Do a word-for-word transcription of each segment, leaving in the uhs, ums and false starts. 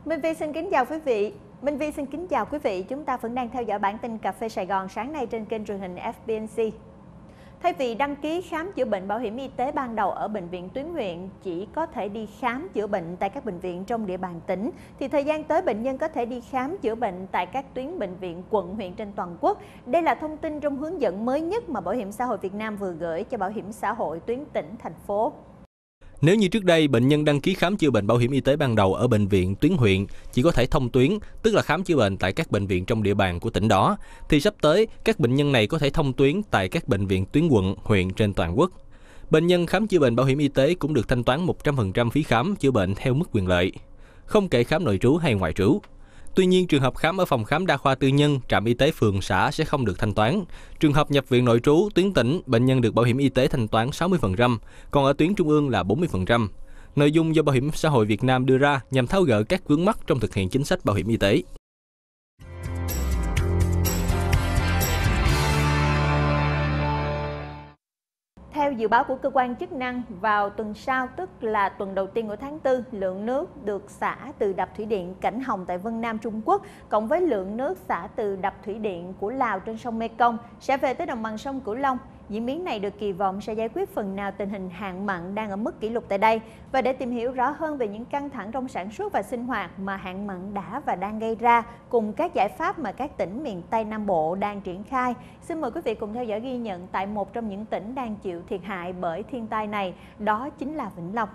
Minh Vi xin kính chào quý vị. Minh Vi xin kính chào quý vị. Chúng ta vẫn đang theo dõi bản tin Cà phê Sài Gòn sáng nay trên kênh truyền hình ép bê en xê. Thay vì đăng ký khám chữa bệnh bảo hiểm y tế ban đầu ở bệnh viện tuyến huyện chỉ có thể đi khám chữa bệnh tại các bệnh viện trong địa bàn tỉnh, thì thời gian tới bệnh nhân có thể đi khám chữa bệnh tại các tuyến bệnh viện quận huyện trên toàn quốc. Đây là thông tin trong hướng dẫn mới nhất mà Bảo hiểm xã hội Việt Nam vừa gửi cho Bảo hiểm xã hội tuyến tỉnh, thành phố. Nếu như trước đây, bệnh nhân đăng ký khám chữa bệnh bảo hiểm y tế ban đầu ở bệnh viện tuyến huyện chỉ có thể thông tuyến, tức là khám chữa bệnh tại các bệnh viện trong địa bàn của tỉnh đó, thì sắp tới, các bệnh nhân này có thể thông tuyến tại các bệnh viện tuyến quận, huyện trên toàn quốc. Bệnh nhân khám chữa bệnh bảo hiểm y tế cũng được thanh toán một trăm phần trăm phí khám chữa bệnh theo mức quyền lợi, không kể khám nội trú hay ngoại trú. Tuy nhiên, trường hợp khám ở phòng khám đa khoa tư nhân, trạm y tế phường xã sẽ không được thanh toán. Trường hợp nhập viện nội trú, tuyến tỉnh, bệnh nhân được bảo hiểm y tế thanh toán sáu mươi phần trăm, còn ở tuyến trung ương là bốn mươi phần trăm. Nội dung do Bảo hiểm xã hội Việt Nam đưa ra nhằm tháo gỡ các vướng mắc trong thực hiện chính sách bảo hiểm y tế. Theo dự báo của cơ quan chức năng, vào tuần sau, tức là tuần đầu tiên của tháng tư, lượng nước được xả từ đập thủy điện Cảnh Hồng tại Vân Nam, Trung Quốc, cộng với lượng nước xả từ đập thủy điện của Lào trên sông Mekong sẽ về tới đồng bằng sông Cửu Long. Diễn biến này được kỳ vọng sẽ giải quyết phần nào tình hình hạn mặn đang ở mức kỷ lục tại đây. Và để tìm hiểu rõ hơn về những căng thẳng trong sản xuất và sinh hoạt mà hạn mặn đã và đang gây ra, cùng các giải pháp mà các tỉnh miền Tây Nam Bộ đang triển khai, xin mời quý vị cùng theo dõi ghi nhận tại một trong những tỉnh đang chịu thiệt hại bởi thiên tai này, đó chính là Vĩnh Long.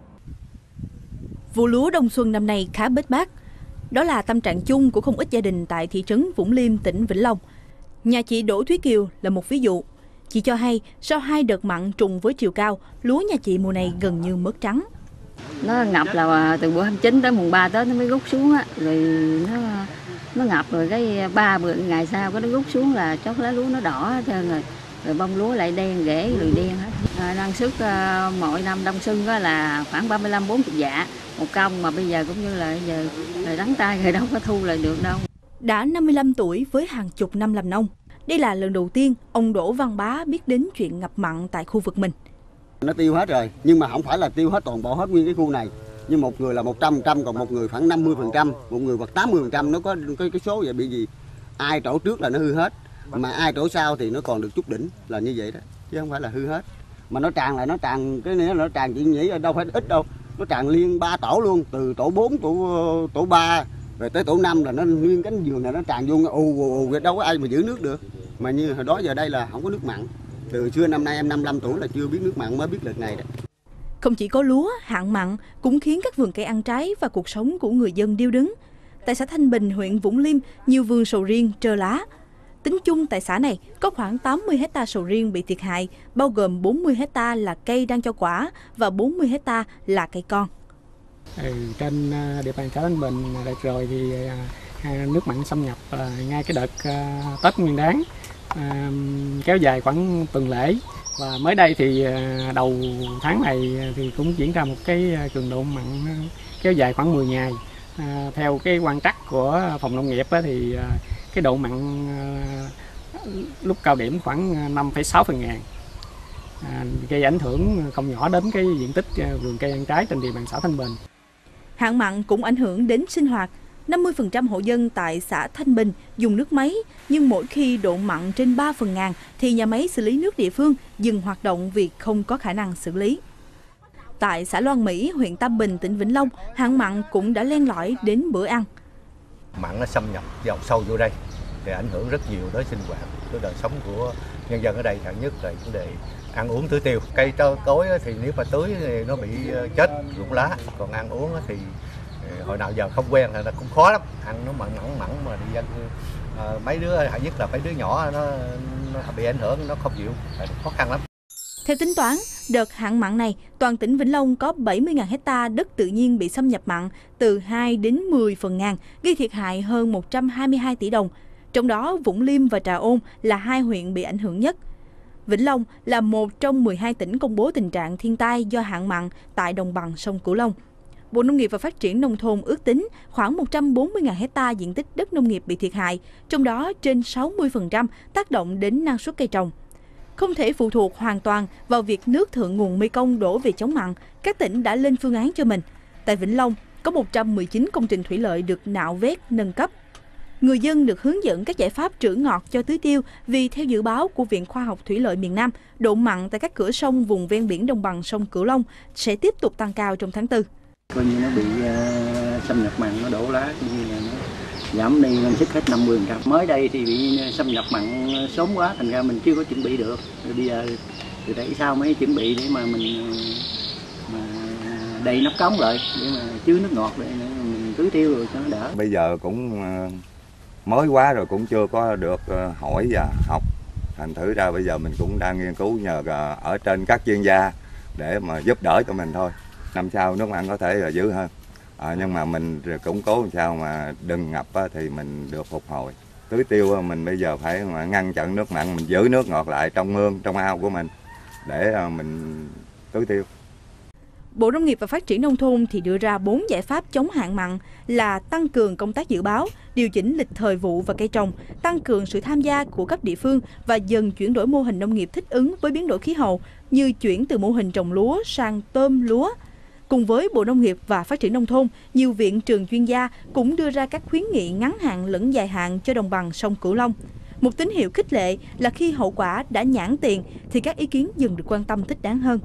Vụ lúa đông xuân năm nay khá bết bát. Đó là tâm trạng chung của không ít gia đình tại thị trấn Vũng Liêm, tỉnh Vĩnh Long. Nhà chị Đỗ Thúy Kiều là một ví dụ. Chị cho hay, sau hai đợt mặn trùng với chiều cao, lúa nhà chị mùa này gần như mất trắng. Nó ngập là từ bữa hai mươi chín tới mùng ba Tết nó mới rút xuống á, rồi nó nó ngập rồi cái ba bữa ngày sau cái nó rút xuống là chót lá lúa nó đỏ hết trơn rồi, rồi bông lúa lại đen rễ rồi đen hết. À, năng suất uh, mỗi năm đông xuân là khoảng ba mươi lăm bốn mươi dạ một công, mà bây giờ cũng như là giờ là đắng tay rồi đâu có thu lại được đâu. Đã năm mươi lăm tuổi với hàng chục năm làm nông, đây là lần đầu tiên ông Đỗ Văn Bá biết đến chuyện ngập mặn tại khu vực mình. Nó tiêu hết rồi, nhưng mà không phải là tiêu hết toàn bộ hết nguyên cái khu này. Nhưng một người là một trăm phần trăm, còn một người khoảng năm mươi phần trăm, một người hoặc tám mươi phần trăm, nó có cái, cái số vậy bị gì. Ai trổ trước là nó hư hết, mà ai trổ sau thì nó còn được chút đỉnh, là như vậy đó, chứ không phải là hư hết. Mà nó tràn lại, nó tràn, cái này nó tràn chị nghĩ là đâu phải ít đâu, nó tràn liên ba tổ luôn, từ tổ bốn, tổ tổ ba, rồi tới tổ năm là nó nguyên cánh vườn này nó tràn vô ù ù ù, đâu có ai mà giữ nước được. Mà như hồi đó giờ đây là không có nước mặn. Từ xưa năm nay em năm mươi lăm tuổi là chưa biết nước mặn, mới biết lần này đó. Không chỉ có lúa, hạn mặn cũng khiến các vườn cây ăn trái và cuộc sống của người dân điêu đứng. Tại xã Thanh Bình, huyện Vũng Liêm, nhiều vườn sầu riêng trơ lá. Tính chung tại xã này có khoảng tám mươi héc ta sầu riêng bị thiệt hại, bao gồm bốn mươi héc ta là cây đang cho quả và bốn mươi héc ta là cây con. Ừ, trên địa bàn xã Thanh Bình đợt rồi thì nước mặn xâm nhập ngay cái đợt Tết Nguyên Đán, à, kéo dài khoảng tuần lễ, và mới đây thì đầu tháng này thì cũng diễn ra một cái cường độ mặn kéo dài khoảng mười ngày. À, theo cái quan trắc của phòng nông nghiệp á, thì cái độ mặn lúc cao điểm khoảng năm phẩy sáu phần ngàn, à, gây ảnh hưởng không nhỏ đến cái diện tích vườn cây ăn trái trên địa bàn xã Thanh Bình. Hạn mặn cũng ảnh hưởng đến sinh hoạt. năm mươi phần trăm hộ dân tại xã Thanh Bình dùng nước máy, nhưng mỗi khi độ mặn trên ba phần ngàn thì nhà máy xử lý nước địa phương dừng hoạt động vì không có khả năng xử lý. Tại xã Loan Mỹ, huyện Tam Bình, tỉnh Vĩnh Long, hạn mặn cũng đã len lỏi đến bữa ăn. Mặn nó xâm nhập vào sâu vô đây thì ảnh hưởng rất nhiều tới sinh hoạt, tới đời sống của nhân dân ở đây. Hạng nhất là vấn đề ăn uống tưới tiêu. Cây cối thì nếu mà tưới thì nó bị chết rụng lá, còn ăn uống thì hồi nào giờ không quen là cũng khó lắm, ăn nó mặn mặn mặn mà đi dân à, mấy đứa hạng nhất là mấy đứa nhỏ nó, nó bị ảnh hưởng, nó không chịu, khó khăn lắm. Theo tính toán, đợt hạn mặn này, toàn tỉnh Vĩnh Long có bảy mươi nghìn héc ta đất tự nhiên bị xâm nhập mặn, từ hai đến mười phần ngàn, gây thiệt hại hơn một trăm hai mươi hai tỷ đồng. Trong đó, Vũng Liêm và Trà Ôn là hai huyện bị ảnh hưởng nhất. Vĩnh Long là một trong mười hai tỉnh công bố tình trạng thiên tai do hạn mặn tại đồng bằng sông Cửu Long. Bộ Nông nghiệp và Phát triển Nông thôn ước tính khoảng một trăm bốn mươi nghìn héc ta diện tích đất nông nghiệp bị thiệt hại, trong đó trên sáu mươi phần trăm tác động đến năng suất cây trồng. Không thể phụ thuộc hoàn toàn vào việc nước thượng nguồn Mekong đổ về chống mặn, các tỉnh đã lên phương án cho mình. Tại Vĩnh Long, có một trăm mười chín công trình thủy lợi được nạo vét nâng cấp. Người dân được hướng dẫn các giải pháp trữ ngọt cho tưới tiêu vì theo dự báo của Viện Khoa học Thủy lợi miền Nam, độ mặn tại các cửa sông vùng ven biển đồng bằng sông Cửu Long sẽ tiếp tục tăng cao trong tháng tư. Coi như nó bị uh, xâm nhập mặn, nó đổ lá, như là nó giảm đi năng suất hết năm mươi phần trăm. Mới đây thì bị xâm nhập mặn sớm quá, thành ra mình chưa có chuẩn bị được. Rồi bây giờ từ tại sao mới chuẩn bị để mà mình mà đầy nắp cống lại để mà chứa nước ngọt để mình tưới tiêu rồi cho nó đỡ. Bây giờ cũng mới quá rồi, cũng chưa có được hỏi và học. Thành thử ra bây giờ mình cũng đang nghiên cứu nhờ ở trên các chuyên gia để mà giúp đỡ cho mình thôi. Năm sau nước mặn có thể là dữ hơn. À, nhưng mà mình cũng cố làm sao mà đừng ngập thì mình được phục hồi. Tưới tiêu mình bây giờ phải mà ngăn chặn nước mặn, mình giữ nước ngọt lại trong mương, trong ao của mình để mình tưới tiêu. Bộ Nông nghiệp và Phát triển Nông thôn thì đưa ra bốn giải pháp chống hạn mặn là tăng cường công tác dự báo, điều chỉnh lịch thời vụ và cây trồng, tăng cường sự tham gia của các địa phương và dần chuyển đổi mô hình nông nghiệp thích ứng với biến đổi khí hậu như chuyển từ mô hình trồng lúa sang tôm lúa. Cùng với Bộ Nông nghiệp và Phát triển Nông thôn, nhiều viện trường chuyên gia cũng đưa ra các khuyến nghị ngắn hạn lẫn dài hạn cho đồng bằng sông Cửu Long. Một tín hiệu khích lệ là khi hậu quả đã nhãn tiền thì các ý kiến dần được quan tâm thích đáng hơn.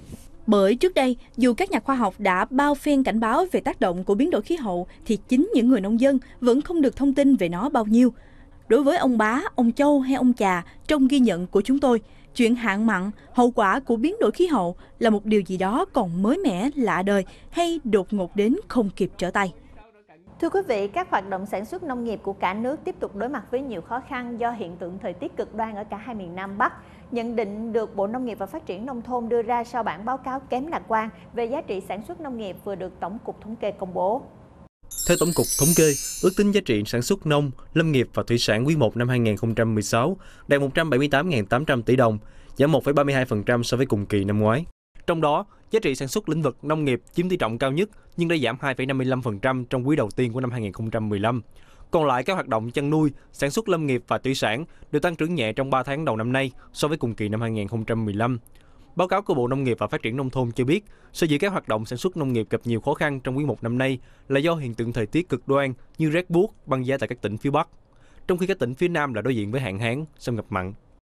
Bởi trước đây, dù các nhà khoa học đã bao phen cảnh báo về tác động của biến đổi khí hậu thì chính những người nông dân vẫn không được thông tin về nó bao nhiêu. Đối với ông Bá, ông Châu hay ông Chà, trong ghi nhận của chúng tôi, chuyện hạn mặn, hậu quả của biến đổi khí hậu là một điều gì đó còn mới mẻ, lạ đời hay đột ngột đến không kịp trở tay. Thưa quý vị, các hoạt động sản xuất nông nghiệp của cả nước tiếp tục đối mặt với nhiều khó khăn do hiện tượng thời tiết cực đoan ở cả hai miền Nam Bắc. Nhận định được Bộ Nông nghiệp và Phát triển Nông thôn đưa ra sau bản báo cáo kém lạc quan về giá trị sản xuất nông nghiệp vừa được Tổng cục Thống kê công bố. Theo Tổng cục Thống kê, ước tính giá trị sản xuất nông, lâm nghiệp và thủy sản quý một năm hai nghìn không trăm mười sáu đạt một trăm bảy mươi tám nghìn tám trăm tỷ đồng, giảm một phẩy ba mươi hai phần trăm so với cùng kỳ năm ngoái. Trong đó, giá trị sản xuất lĩnh vực nông nghiệp chiếm tỷ trọng cao nhất nhưng đã giảm hai phẩy năm mươi lăm phần trăm trong quý đầu tiên của năm hai nghìn không trăm mười lăm. Còn lại các hoạt động chăn nuôi, sản xuất lâm nghiệp và thủy sản đều tăng trưởng nhẹ trong ba tháng đầu năm nay so với cùng kỳ năm hai nghìn không trăm mười lăm. Báo cáo của Bộ Nông nghiệp và Phát triển Nông thôn cho biết, sở dĩ các hoạt động sản xuất nông nghiệp gặp nhiều khó khăn trong quý một năm nay là do hiện tượng thời tiết cực đoan như rét buốt, băng giá tại các tỉnh phía Bắc, trong khi các tỉnh phía Nam là đối diện với hạn hán, xâm nhập mặn.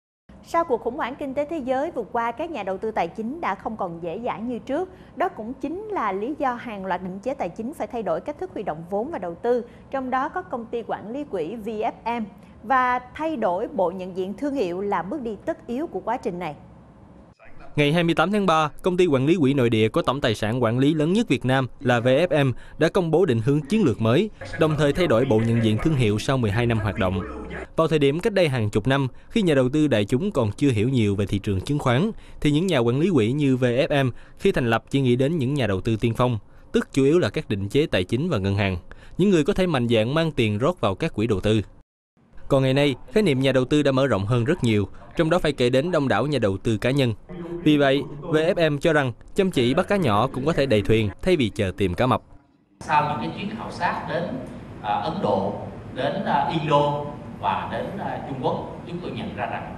Sau cuộc khủng hoảng kinh tế thế giới vừa qua, các nhà đầu tư tài chính đã không còn dễ dãi như trước. Đó cũng chính là lý do hàng loạt định chế tài chính phải thay đổi cách thức huy động vốn và đầu tư, trong đó có công ty quản lý quỹ vê ép em, và thay đổi bộ nhận diện thương hiệu là bước đi tất yếu của quá trình này. Ngày hai mươi tám tháng ba, công ty quản lý quỹ nội địa có tổng tài sản quản lý lớn nhất Việt Nam là vê ép em đã công bố định hướng chiến lược mới, đồng thời thay đổi bộ nhận diện thương hiệu sau mười hai năm hoạt động. Vào thời điểm cách đây hàng chục năm, khi nhà đầu tư đại chúng còn chưa hiểu nhiều về thị trường chứng khoán, thì những nhà quản lý quỹ như vê ép em khi thành lập chỉ nghĩ đến những nhà đầu tư tiên phong, tức chủ yếu là các định chế tài chính và ngân hàng, những người có thể mạnh dạn mang tiền rót vào các quỹ đầu tư. Còn ngày nay, khái niệm nhà đầu tư đã mở rộng hơn rất nhiều, trong đó phải kể đến đông đảo nhà đầu tư cá nhân. Vì vậy, vê ép em cho rằng chăm chỉ bắt cá nhỏ cũng có thể đầy thuyền thay vì chờ tìm cá mập. Sau những cái chuyến khảo sát đến uh, Ấn Độ, đến uh, Indo và đến uh, Trung Quốc, chúng tôi nhận ra rằng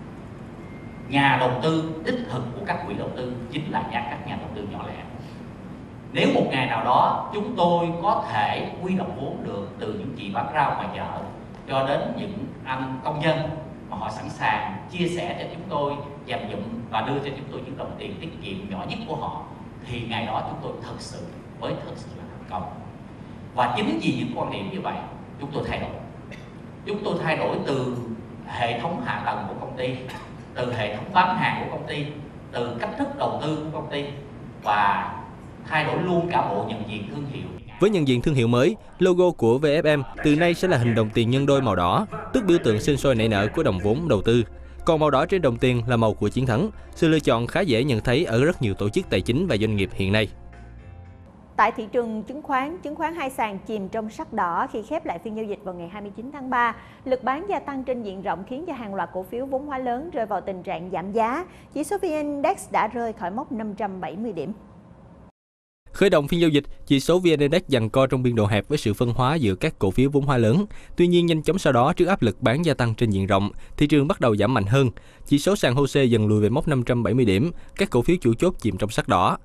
nhà đầu tư đích thực của các quỹ đầu tư chính là nhà các nhà đầu tư nhỏ lẻ. Nếu một ngày nào đó chúng tôi có thể huy động vốn được từ những chị bán rau ngoài chợ cho đến những anh công nhân mà họ sẵn sàng chia sẻ cho chúng tôi, dành dụm và đưa cho chúng tôi những đồng tiền tiết kiệm nhỏ nhất của họ, thì ngày đó chúng tôi thật sự mới thật sự là thành công. Và chính vì những quan điểm như vậy, chúng tôi thay đổi. Chúng tôi thay đổi từ hệ thống hạ tầng của công ty, từ hệ thống bán hàng của công ty, từ cách thức đầu tư của công ty và thay đổi luôn cả bộ nhận diện thương hiệu. Với nhận diện thương hiệu mới, logo của vê ép em từ nay sẽ là hình đồng tiền nhân đôi màu đỏ, tức biểu tượng sinh sôi nảy nở của đồng vốn đầu tư. Còn màu đỏ trên đồng tiền là màu của chiến thắng, sự lựa chọn khá dễ nhận thấy ở rất nhiều tổ chức tài chính và doanh nghiệp hiện nay. Tại thị trường chứng khoán, chứng khoán hai sàn chìm trong sắc đỏ khi khép lại phiên giao dịch vào ngày hai mươi chín tháng ba. Lực bán gia tăng trên diện rộng khiến cho hàng loạt cổ phiếu vốn hóa lớn rơi vào tình trạng giảm giá. Chỉ số vê en Index đã rơi khỏi mốc năm trăm bảy mươi điểm. Khởi động phiên giao dịch, chỉ số vê en Index giằng co trong biên độ hẹp với sự phân hóa giữa các cổ phiếu vốn hóa lớn. Tuy nhiên, nhanh chóng sau đó, trước áp lực bán gia tăng trên diện rộng, thị trường bắt đầu giảm mạnh hơn. Chỉ số sàn hô sê dần lùi về mốc năm trăm bảy mươi điểm, các cổ phiếu chủ chốt chìm trong sắc đỏ.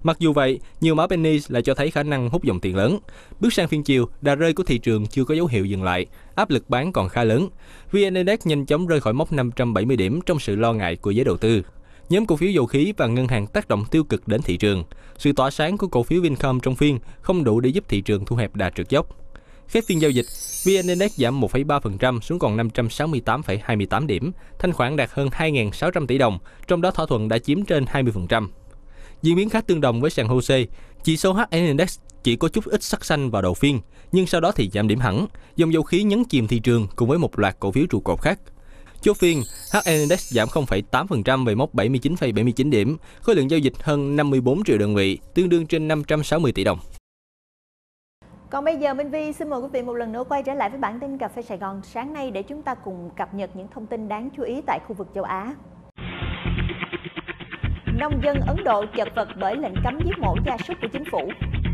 Mặc dù vậy, nhiều mã penny lại cho thấy khả năng hút dòng tiền lớn. Bước sang phiên chiều, đà rơi của thị trường chưa có dấu hiệu dừng lại, áp lực bán còn khá lớn. vê en Index nhanh chóng rơi khỏi mốc năm trăm bảy mươi điểm trong sự lo ngại của giới đầu tư. Nhóm cổ phiếu dầu khí và ngân hàng tác động tiêu cực đến thị trường. Sự tỏa sáng của cổ phiếu Vincom trong phiên không đủ để giúp thị trường thu hẹp đà trượt dốc. Khép phiên giao dịch, vê en Index giảm một phẩy ba phần trăm xuống còn năm trăm sáu mươi tám phẩy hai mươi tám điểm, thanh khoản đạt hơn hai nghìn sáu trăm tỷ đồng, trong đó thỏa thuận đã chiếm trên hai mươi phần trăm. Diễn biến khá tương đồng với sàn hô sê, chỉ số hát en Index chỉ có chút ít sắc xanh vào đầu phiên, nhưng sau đó thì giảm điểm hẳn, dòng dầu khí nhấn chìm thị trường cùng với một loạt cổ phiếu trụ cột khác. Chốt phiên, hát en Index giảm không phẩy tám phần trăm về mốc bảy mươi chín phẩy bảy mươi chín điểm, khối lượng giao dịch hơn năm mươi bốn triệu đơn vị, tương đương trên năm trăm sáu mươi tỷ đồng. Còn bây giờ Minh Vi xin mời quý vị một lần nữa quay trở lại với bản tin Cà phê Sài Gòn sáng nay để chúng ta cùng cập nhật những thông tin đáng chú ý tại khu vực châu Á. Nông dân Ấn Độ chật vật bởi lệnh cấm giết mổ gia súc của chính phủ.